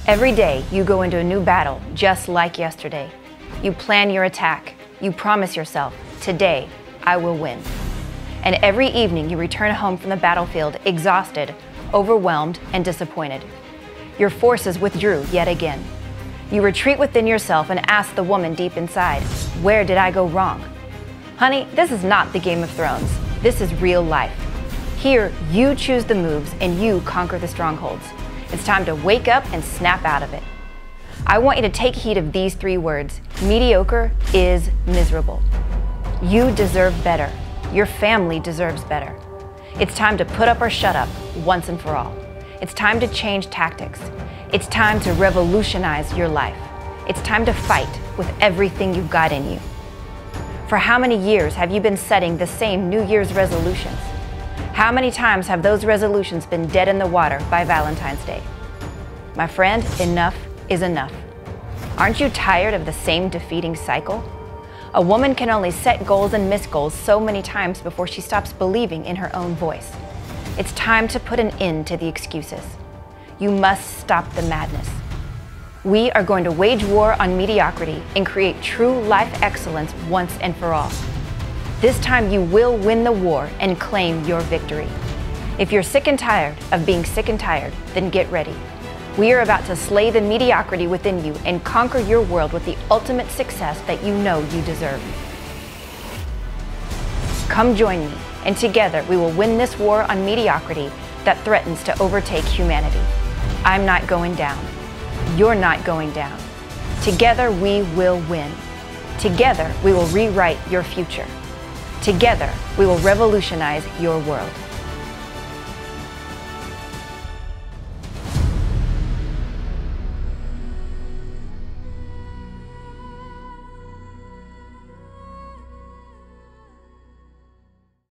Every day, you go into a new battle just like yesterday. You plan your attack. You promise yourself, today, I will win. And every evening, you return home from the battlefield exhausted, overwhelmed, and disappointed. Your forces withdrew yet again. You retreat within yourself and ask the woman deep inside, where did I go wrong? Honey, this is not the Game of Thrones. This is real life. Here, you choose the moves and you conquer the strongholds. It's time to wake up and snap out of it. I want you to take heed of these 3 words. Mediocre is miserable. You deserve better. Your family deserves better. It's time to put up or shut up once and for all. It's time to change tactics. It's time to revolutionize your life. It's time to fight with everything you've got in you. For how many years have you been setting the same New Year's resolutions? How many times have those resolutions been dead in the water by Valentine's Day? My friend, enough is enough. Aren't you tired of the same defeating cycle? A woman can only set goals and miss goals so many times before she stops believing in her own voice. It's time to put an end to the excuses. You must stop the madness. We are going to wage war on mediocrity and create true life excellence once and for all. This time you will win the war and claim your victory. If you're sick and tired of being sick and tired, then get ready. We are about to slay the mediocrity within you and conquer your world with the ultimate success that you know you deserve. Come join me, and together we will win this war on mediocrity that threatens to overtake humanity. I'm not going down. You're not going down. Together we will win. Together we will rewrite your future. Together we will revolutionize your world.